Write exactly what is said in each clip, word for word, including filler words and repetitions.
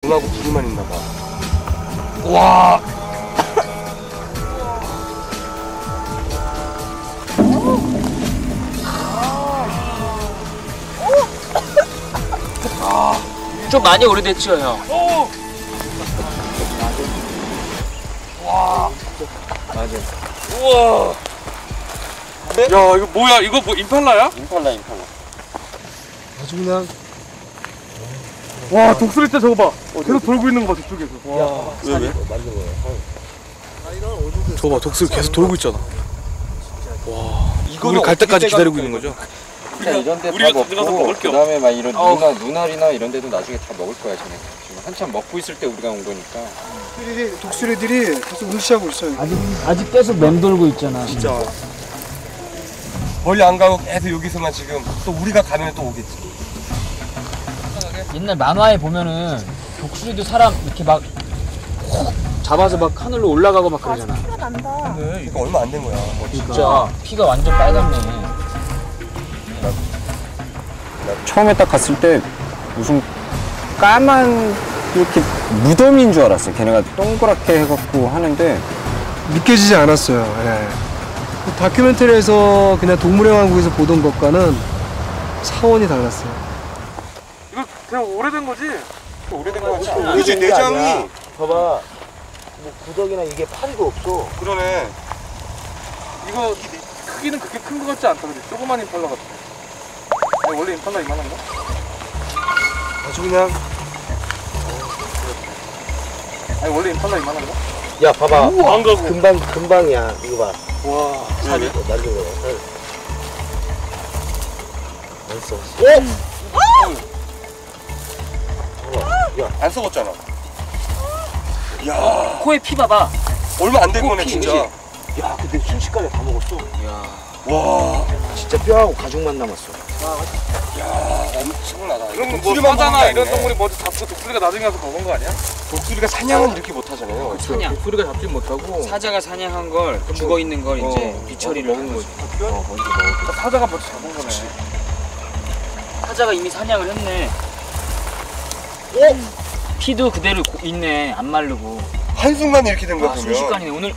눈하고 불이만 있나 봐. 와. 아, 좀 많이 오래됐죠, 형? 오. 와. 맞아. 우와. 네? 야, 이거 뭐야? 이거 뭐 임팔라야? 임팔라, 임팔라. 아주 그냥. 와, 독수리 때 저거 봐. 계속 돌고 있는 거 봐, 저쪽에서. 와. 왜, 왜? 저거 봐, 독수리 계속 돌고 있잖아. 와. 이거를 갈 때까지 기다리고 있는 거죠? 우리가 이런 데 우리가 다 가져가서 먹고 먹을 게 그다음에 막 이런 어우. 누나, 누나리나 이런 데도 나중에 다 먹을 거야, 쟤네. 지금 한참 먹고 있을 때 우리가 온 거니까. 독수리들이, 독수리들이 계속 응시하고 있어요. 아직 아직 계속 맴돌고 있잖아. 진짜. 멀리 안 가고 계속 여기서만 지금 또 우리가 가면 또 오겠지. 옛날 만화에 보면은 독수리도 사람 이렇게 막 훅 잡아서 막 하늘로 올라가고 막 그러잖아. 피가 난다. 근데 이거 얼마 안 된 거야. 진짜 피가 완전 빨갛네. 처음에 딱 갔을 때 무슨 까만 이렇게 무덤인 줄 알았어요. 걔네가 동그랗게 해갖고 하는데 믿겨지지 않았어요. 예. 다큐멘터리에서 그냥 동물의 왕국에서 보던 것과는 차원이 달랐어요. 이거 그냥 오래된 거지? 오래된 거 같지? 오래된 그치, 게 내장이. 아니야. 봐봐. 뭐 구덕이나 이게 파리가 없어. 그러네. 이거 크기는 그렇게 큰 거 같지 않다, 그지? 조그만 임팔라 같아. 아니, 원래 임팔라 이만한가? 아주 그냥. 아니, 원래 임팔라 이만한가? 야, 봐봐. 우와, 안 가고. 금방 금방이야. 이거 봐. 와, 살이 날린 거야. 살. 안 써. 안 썩었잖아. 야, 코에 피 봐봐. 얼마 안 된 코 거네, 피, 진짜. 그치? 야, 근데 순식간에 다 먹었어. 야, 와, 진짜 뼈하고 가죽만 남았어. 야, 엄청나다. 그럼 뭐 사자나 이런 동물이 먼저 잡고 독수리가 나중에 와서 먹은 거 아니야? 독수리가 사냥은 이렇게 못 하잖아요. 사냥. 독수리가 잡지 못하고. 사자가 사냥한 걸, 죽어 있는 걸 이제 비처리를 한 거지. 어, 먼저 먹어. 사자가 먼저 잡은 거네. 사자가 이미 사냥을 했네. 오! 피도 그대로 고- 있네. 안 마르고. 한순간에 이렇게 된 거야, 아, 그러면. 순식간이네. 오늘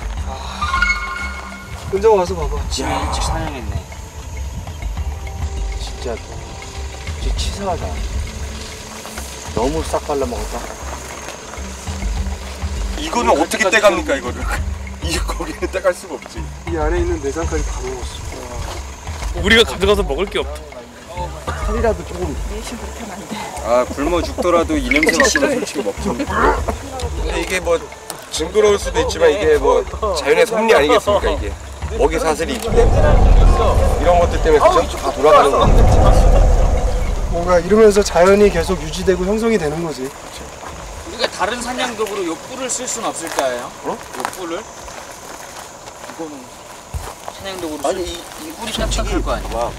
근정 와서 봐봐. 아침에 일찍 사냥했네. 진짜 진짜 치사하다. 너무 싹 발라 먹었다. 이거는 어떻게 떼갑니까, 이거를? 이 거기는 떼갈 수가 없지. 이 안에 있는 내장까지 다 먹었어. 우리가 가져가서 먹을 게 없다. 살이라도 조금. 내심 불편한데. 아, 굶어 죽더라도 이 냄새 맡으면 솔직히 먹죠. 근데 이게 뭐 징그러울 수도 있지만 이게 뭐 자연의 섭리 아니겠습니까, 이게? 먹이 사슬이 있고 이런 것들 때문에 그죠? 다 돌아가는 거. 뭔가 이러면서 자연이 계속 유지되고 형성이 되는 거지. 우리가 다른 사냥도구로 요 뿔을 쓸 수는 없을까요? 어? 요 뿔을? 이거는 사냥도구로 쓸 아니 이, 이 뿔이 딱딱할 거 아니야? 와.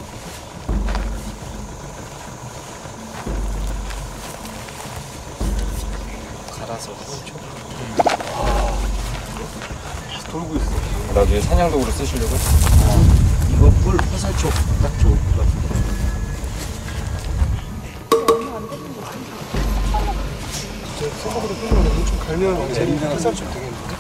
갈아서. 돌고 있어. 나중에 사냥도구로 쓰시려고? 이거 뿔 화살촉 딱 좋을 것 같은데. 생각보다 뿔을 좀 갈면 제일 화살 좀 되겠는데?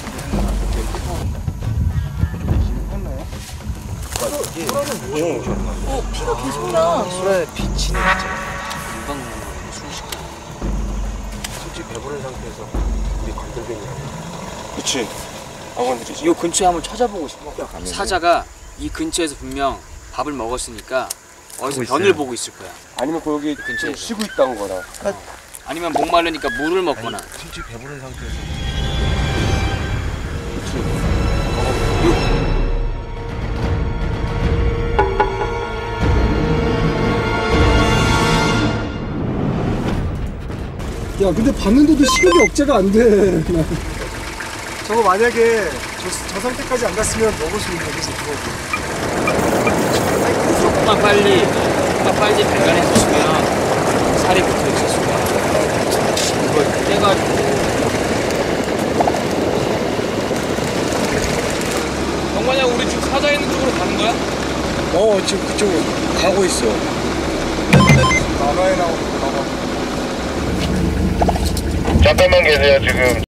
어, 피가 계속 나. 술에 비치는 있잖아. 금방 순식간. 솔직히 배부른 상태에서 우리 건들뱅이. 그치. 안 건드리지. 요 근처에 한번 찾아보고 싶어. 사자가 이 근처에서 분명 밥을 먹었으니까 어디서 변을 보고 있을 거야. 아니면 거기 근처에서. 좀 쉬고 있다는 거나. 아니면 목마르니까 물을 먹거나. 솔직히 배부른 상태에서. 야, 근데 봤는데도 식욕이 억제가 안 돼. 저거 만약에 저, 저 상태까지 안 갔으면 먹을 수 있는 거지, 그거. 조금만 빨리, 조금만 빨리 발견해 주시면 살이 붙어 있을 수가 있어요. 이걸 떼가지고. 정관이야, 우리 지금 사자 있는 쪽으로 가는 거야? 어, 지금 그쪽으로 가고 있어. 나가에 나오고 나가. 잠깐만 계세요 지금.